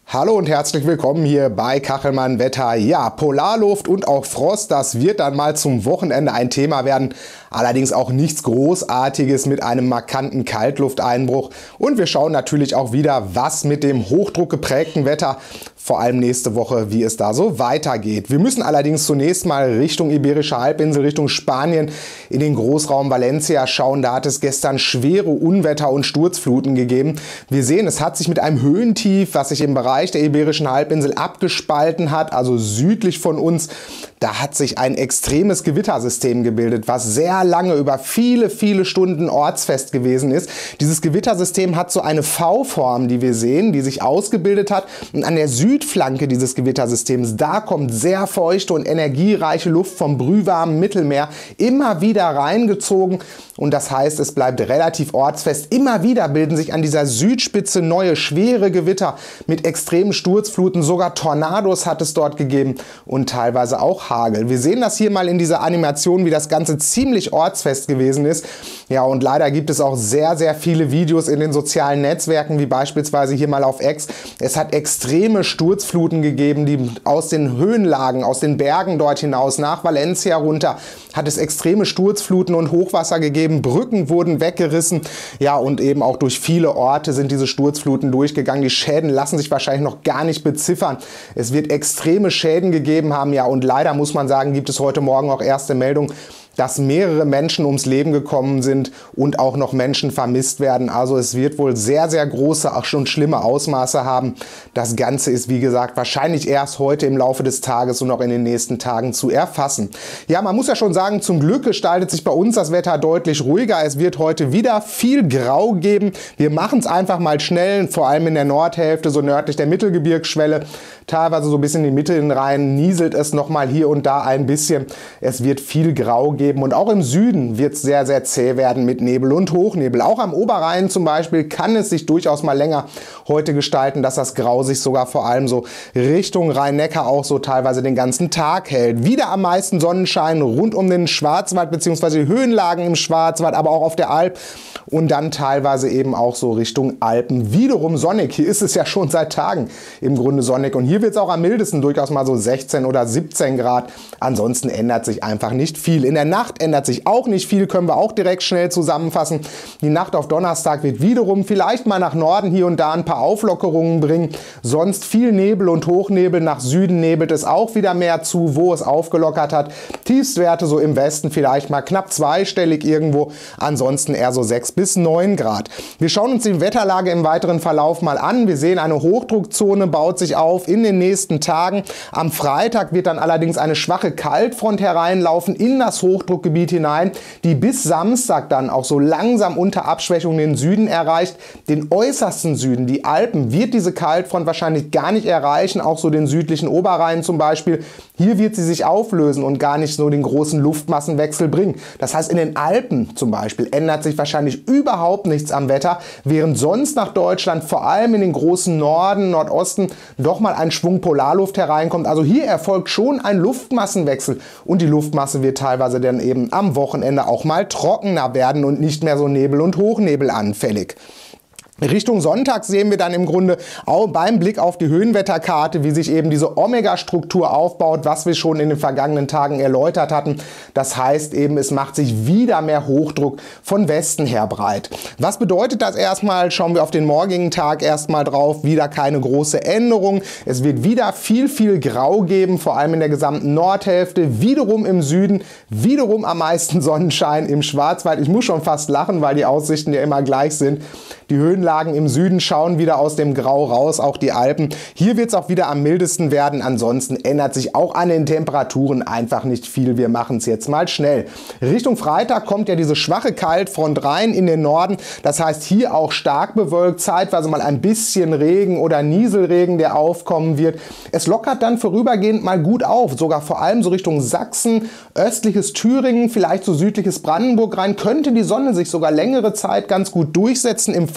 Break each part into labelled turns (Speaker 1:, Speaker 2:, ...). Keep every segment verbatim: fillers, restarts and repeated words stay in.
Speaker 1: Hallo und herzlich willkommen hier bei Kachelmann Wetter. Ja, Polarluft und auch Frost, das wird dann mal zum Wochenende ein Thema werden. Allerdings auch nichts Großartiges mit einem markanten Kaltlufteinbruch. Und wir schauen natürlich auch wieder, was mit dem hochdruckgeprägten Wetter, vor allem nächste Woche, wie es da so weitergeht. Wir müssen allerdings zunächst mal Richtung Iberische Halbinsel, Richtung Spanien, in den Großraum Valencia schauen. Da hat es gestern schwere Unwetter und Sturzfluten gegeben. Wir sehen, es hat sich mit einem Höhentief, was sich im Bereich der Iberischen Halbinsel abgespalten hat, also südlich von uns, da hat sich ein extremes Gewittersystem gebildet, was sehr lange, über viele, viele Stunden ortsfest gewesen ist. Dieses Gewittersystem hat so eine V-Form, die wir sehen, die sich ausgebildet hat. Und an der Südflanke dieses Gewittersystems, da kommt sehr feuchte und energiereiche Luft vom brühwarmen Mittelmeer immer wieder reingezogen. Und das heißt, es bleibt relativ ortsfest. Immer wieder bilden sich an dieser Südspitze neue, schwere Gewitter mit extremen Sturzfluten. Sogar Tornados hat es dort gegeben und teilweise auch Hagel. Wir sehen das hier mal in dieser Animation, wie das Ganze ziemlich ortsfest gewesen ist. Ja, und leider gibt es auch sehr, sehr viele Videos in den sozialen Netzwerken, wie beispielsweise hier mal auf X. Es hat extreme Sturzfluten gegeben, die aus den Höhenlagen, aus den Bergen dort hinaus nach Valencia runter, hat es extreme Sturzfluten und Hochwasser gegeben. Brücken wurden weggerissen. Ja, und eben auch durch viele Orte sind diese Sturzfluten durchgegangen. Die Schäden lassen sich wahrscheinlich noch gar nicht beziffern. Es wird extreme Schäden gegeben haben. Ja, und leider muss man sagen, gibt es heute Morgen auch erste Meldungen, dass mehrere Menschen ums Leben gekommen sind und auch noch Menschen vermisst werden. Also es wird wohl sehr, sehr große, auch schon schlimme Ausmaße haben. Das Ganze ist, wie gesagt, wahrscheinlich erst heute im Laufe des Tages und noch in den nächsten Tagen zu erfassen. Ja, man muss ja schon sagen, zum Glück gestaltet sich bei uns das Wetter deutlich ruhiger. Es wird heute wieder viel Grau geben. Wir machen es einfach mal schnell, vor allem in der Nordhälfte, so nördlich der Mittelgebirgsschwelle, teilweise so bis in die Mitte hinein, nieselt es noch mal hier und da ein bisschen. Es wird viel Grau geben. Und auch im Süden wird es sehr, sehr zäh werden mit Nebel und Hochnebel. Auch am Oberrhein zum Beispiel kann es sich durchaus mal länger heute gestalten, dass das Grau sich sogar vor allem so Richtung Rhein-Neckar auch so teilweise den ganzen Tag hält. Wieder am meisten Sonnenschein rund um den Schwarzwald bzw. die Höhenlagen im Schwarzwald, aber auch auf der Alp und dann teilweise eben auch so Richtung Alpen. Wiederum sonnig. Hier ist es ja schon seit Tagen im Grunde sonnig und hier wird es auch am mildesten durchaus mal so sechzehn oder siebzehn Grad. Ansonsten ändert sich einfach nicht viel. In der Nacht ändert sich auch nicht viel, können wir auch direkt schnell zusammenfassen. Die Nacht auf Donnerstag wird wiederum vielleicht mal nach Norden hier und da ein paar Auflockerungen bringen. Sonst viel Nebel und Hochnebel. Nach Süden nebelt es auch wieder mehr zu, wo es aufgelockert hat. Tiefstwerte so im Westen vielleicht mal knapp zweistellig irgendwo. Ansonsten eher so sechs bis neun Grad. Wir schauen uns die Wetterlage im weiteren Verlauf mal an. Wir sehen, eine Hochdruckzone baut sich auf in den nächsten Tagen. Am Freitag wird dann allerdings eine schwache Kaltfront hereinlaufen in das Hochdruckgebiet hinein, die bis Samstag dann auch so langsam unter Abschwächung den Süden erreicht. Den äußersten Süden, die Alpen, wird diese Kaltfront wahrscheinlich gar nicht erreichen, auch so den südlichen Oberrhein zum Beispiel. Hier wird sie sich auflösen und gar nicht so den großen Luftmassenwechsel bringen. Das heißt, in den Alpen zum Beispiel ändert sich wahrscheinlich überhaupt nichts am Wetter, während sonst nach Deutschland, vor allem in den großen Norden, Nordosten, doch mal ein Schwung Polarluft hereinkommt. Also hier erfolgt schon ein Luftmassenwechsel und die Luftmasse wird teilweise dann eben am Wochenende auch mal trockener werden und nicht mehr so Nebel- und Hochnebel anfällig. Richtung Sonntag sehen wir dann im Grunde auch beim Blick auf die Höhenwetterkarte, wie sich eben diese Omega-Struktur aufbaut, was wir schon in den vergangenen Tagen erläutert hatten. Das heißt eben, es macht sich wieder mehr Hochdruck von Westen her breit. Was bedeutet das erstmal? Schauen wir auf den morgigen Tag erstmal drauf. Wieder keine große Änderung. Es wird wieder viel, viel Grau geben, vor allem in der gesamten Nordhälfte. Wiederum im Süden, wiederum am meisten Sonnenschein im Schwarzwald. Ich muss schon fast lachen, weil die Aussichten ja immer gleich sind. Die Höhenlagen im Süden schauen wieder aus dem Grau raus, auch die Alpen. Hier wird es auch wieder am mildesten werden. Ansonsten ändert sich auch an den Temperaturen einfach nicht viel. Wir machen es jetzt mal schnell. Richtung Freitag kommt ja diese schwache Kaltfront rein in den Norden. Das heißt, hier auch stark bewölkt, zeitweise mal ein bisschen Regen oder Nieselregen, der aufkommen wird. Es lockert dann vorübergehend mal gut auf, sogar vor allem so Richtung Sachsen, östliches Thüringen, vielleicht so südliches Brandenburg rein, könnte die Sonne sich sogar längere Zeit ganz gut durchsetzen. Im Vorfeld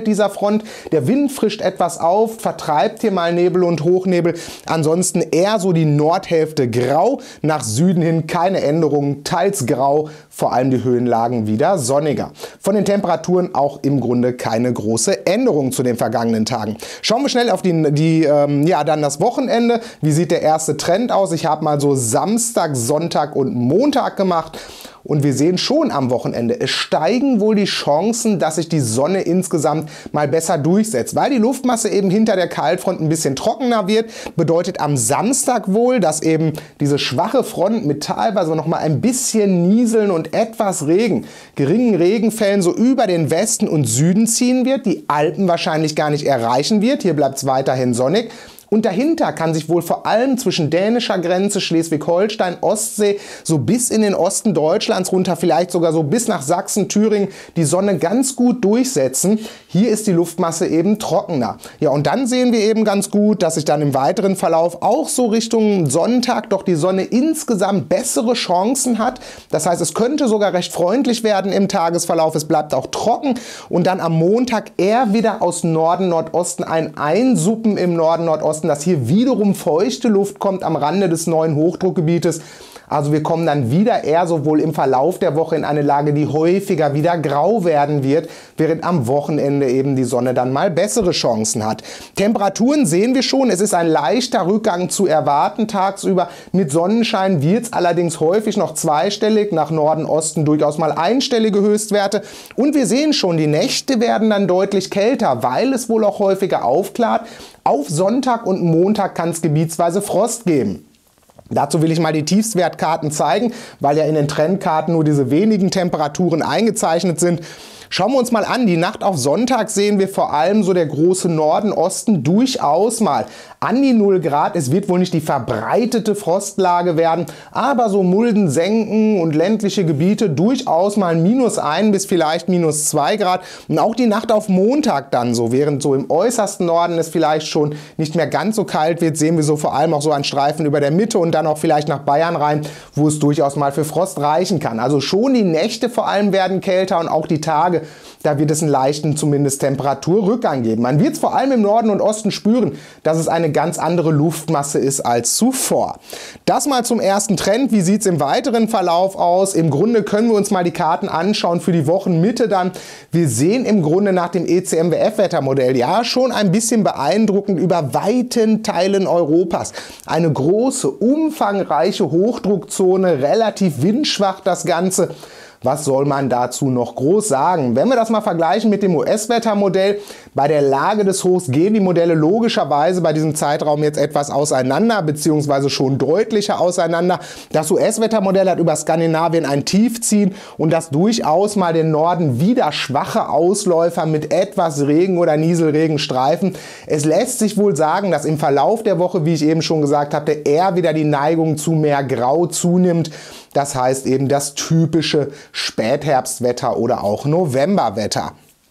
Speaker 1: mit dieser Front. Der Wind frischt etwas auf, vertreibt hier mal Nebel und Hochnebel. Ansonsten eher so die Nordhälfte grau, nach Süden hin keine Änderungen, teils grau, vor allem die Höhenlagen wieder sonniger. Von den Temperaturen auch im Grunde keine große Änderung zu den vergangenen Tagen. Schauen wir schnell auf die, die ähm, ja, dann das Wochenende. Wie sieht der erste Trend aus? Ich habe mal so Samstag, Sonntag und Montag gemacht. Und wir sehen schon am Wochenende, es steigen wohl die Chancen, dass sich die Sonne insgesamt mal besser durchsetzt. Weil die Luftmasse eben hinter der Kaltfront ein bisschen trockener wird, bedeutet am Samstag wohl, dass eben diese schwache Front mit teilweise noch mal ein bisschen Nieseln und etwas Regen, geringen Regenfällen so über den Westen und Süden ziehen wird, die Alpen wahrscheinlich gar nicht erreichen wird. Hier bleibt es weiterhin sonnig. Und dahinter kann sich wohl vor allem zwischen dänischer Grenze, Schleswig-Holstein, Ostsee, so bis in den Osten Deutschlands runter, vielleicht sogar so bis nach Sachsen, Thüringen, die Sonne ganz gut durchsetzen. Hier ist die Luftmasse eben trockener. Ja, und dann sehen wir eben ganz gut, dass sich dann im weiteren Verlauf auch so Richtung Sonntag doch die Sonne insgesamt bessere Chancen hat. Das heißt, es könnte sogar recht freundlich werden im Tagesverlauf. Es bleibt auch trocken und dann am Montag eher wieder aus Norden, Nordosten ein Einsuppen im Norden, Nordosten, dass hier wiederum feuchte Luft kommt am Rande des neuen Hochdruckgebietes. Also wir kommen dann wieder eher sowohl im Verlauf der Woche in eine Lage, die häufiger wieder grau werden wird, während am Wochenende eben die Sonne dann mal bessere Chancen hat. Temperaturen sehen wir schon, es ist ein leichter Rückgang zu erwarten tagsüber. Mit Sonnenschein wird es allerdings häufig noch zweistellig, nach Norden, Osten durchaus mal einstellige Höchstwerte. Und wir sehen schon, die Nächte werden dann deutlich kälter, weil es wohl auch häufiger aufklart. Auf Sonntag und Montag kann es gebietsweise Frost geben. Dazu will ich mal die Tiefstwertkarten zeigen, weil ja in den Trendkarten nur diese wenigen Temperaturen eingezeichnet sind. Schauen wir uns mal an, die Nacht auf Sonntag sehen wir vor allem so der große Norden, Osten durchaus mal an die null Grad. Es wird wohl nicht die verbreitete Frostlage werden, aber so Mulden, Senken und ländliche Gebiete durchaus mal minus ein bis vielleicht minus zwei Grad. Und auch die Nacht auf Montag dann so, während so im äußersten Norden es vielleicht schon nicht mehr ganz so kalt wird, sehen wir so vor allem auch so einen Streifen über der Mitte und dann auch vielleicht nach Bayern rein, wo es durchaus mal für Frost reichen kann. Also schon die Nächte vor allem werden kälter und auch die Tage. Da wird es einen leichten, zumindest Temperaturrückgang geben. Man wird es vor allem im Norden und Osten spüren, dass es eine ganz andere Luftmasse ist als zuvor. Das mal zum ersten Trend. Wie sieht es im weiteren Verlauf aus? Im Grunde können wir uns mal die Karten anschauen für die Wochenmitte dann. Wir sehen im Grunde nach dem E C M W F-Wettermodell ja schon ein bisschen beeindruckend über weiten Teilen Europas. Eine große, umfangreiche Hochdruckzone, relativ windschwach das Ganze. Was soll man dazu noch groß sagen? Wenn wir das mal vergleichen mit dem U S-Wettermodell, bei der Lage des Hochs gehen die Modelle logischerweise bei diesem Zeitraum jetzt etwas auseinander, beziehungsweise schon deutlicher auseinander. Das U S-Wettermodell hat über Skandinavien ein Tief ziehen und das durchaus mal den Norden wieder schwache Ausläufer mit etwas Regen oder Nieselregenstreifen. Es lässt sich wohl sagen, dass im Verlauf der Woche, wie ich eben schon gesagt hatte, eher wieder die Neigung zu mehr Grau zunimmt. Das heißt eben das typische Spätherbstwetter oder auch Novemberwetter.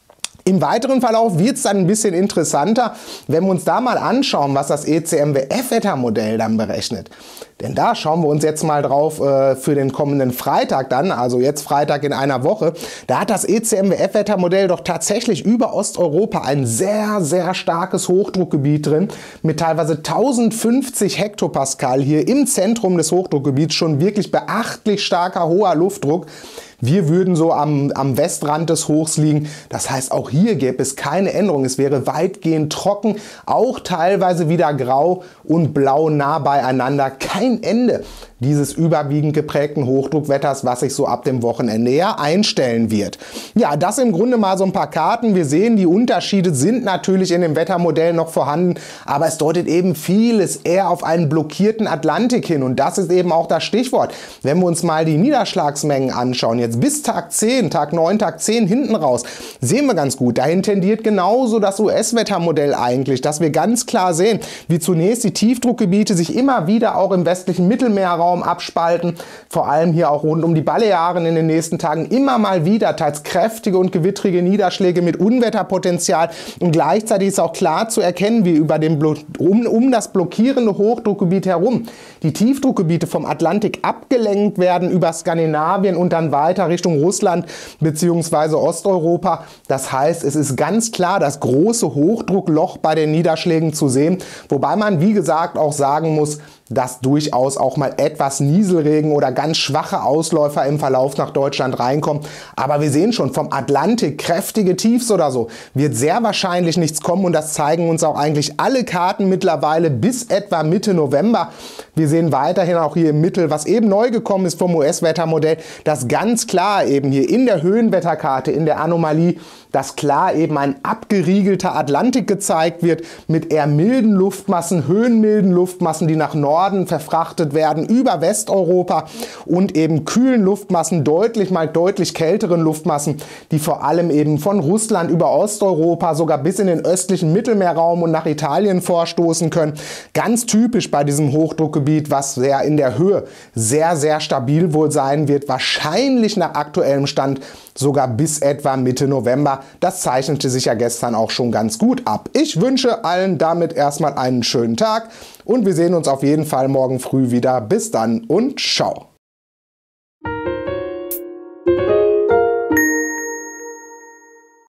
Speaker 1: Im weiteren Verlauf wird es dann ein bisschen interessanter, wenn wir uns da mal anschauen, was das E C M W F-Wettermodell dann berechnet. Denn da schauen wir uns jetzt mal drauf äh, für den kommenden Freitag dann, also jetzt Freitag in einer Woche. Da hat das E C M W F-Wettermodell doch tatsächlich über Osteuropa ein sehr, sehr starkes Hochdruckgebiet drin, mit teilweise tausendfünfzig Hektopascal hier im Zentrum des Hochdruckgebiets, schon wirklich beachtlich starker, hoher Luftdruck. Wir würden so am, am Westrand des Hochs liegen. Das heißt, auch hier gäbe es keine Änderung. Es wäre weitgehend trocken, auch teilweise wieder grau und blau nah beieinander. Kein Ende dieses überwiegend geprägten Hochdruckwetters, was sich so ab dem Wochenende ja einstellen wird. Ja, das im Grunde mal so ein paar Karten. Wir sehen, die Unterschiede sind natürlich in dem Wettermodell noch vorhanden, aber es deutet eben vieles eher auf einen blockierten Atlantik hin und das ist eben auch das Stichwort. Wenn wir uns mal die Niederschlagsmengen anschauen, jetzt bis Tag zehn, Tag neun, Tag zehn hinten raus, sehen wir ganz gut, dahin tendiert genauso das U S-Wettermodell eigentlich, dass wir ganz klar sehen, wie zunächst die Tiefdruckgebiete sich immer wieder auch im westlichen Mittelmeerraum abspalten, vor allem hier auch rund um die Balearen in den nächsten Tagen immer mal wieder teils kräftige und gewittrige Niederschläge mit Unwetterpotenzial und gleichzeitig ist auch klar zu erkennen, wie über dem Blo um, um das blockierende Hochdruckgebiet herum die Tiefdruckgebiete vom Atlantik abgelenkt werden über Skandinavien und dann weiter weiter Richtung Russland bzw. Osteuropa. Das heißt, es ist ganz klar das große Hochdruckloch bei den Niederschlägen zu sehen, wobei man, wie gesagt, auch sagen muss, dass durchaus auch mal etwas Nieselregen oder ganz schwache Ausläufer im Verlauf nach Deutschland reinkommen. Aber wir sehen schon, vom Atlantik kräftige Tiefs oder so wird sehr wahrscheinlich nichts kommen und das zeigen uns auch eigentlich alle Karten mittlerweile bis etwa Mitte November. Wir sehen weiterhin auch hier im Mittel, was eben neu gekommen ist vom U S-Wettermodell, dass ganz klar eben hier in der Höhenwetterkarte, in der Anomalie, dass klar eben ein abgeriegelter Atlantik gezeigt wird mit eher milden Luftmassen, höhenmilden Luftmassen, die nach Norden verfrachtet werden über Westeuropa und eben kühlen Luftmassen, deutlich mal deutlich kälteren Luftmassen, die vor allem eben von Russland über Osteuropa sogar bis in den östlichen Mittelmeerraum und nach Italien vorstoßen können. Ganz typisch bei diesem Hochdruckgebiet, was sehr in der Höhe sehr, sehr stabil wohl sein wird, wahrscheinlich nach aktuellem Stand sogar bis etwa Mitte November. Das zeichnete sich ja gestern auch schon ganz gut ab. Ich wünsche allen damit erstmal einen schönen Tag und wir sehen uns auf jeden Fall morgen früh wieder. Bis dann und ciao!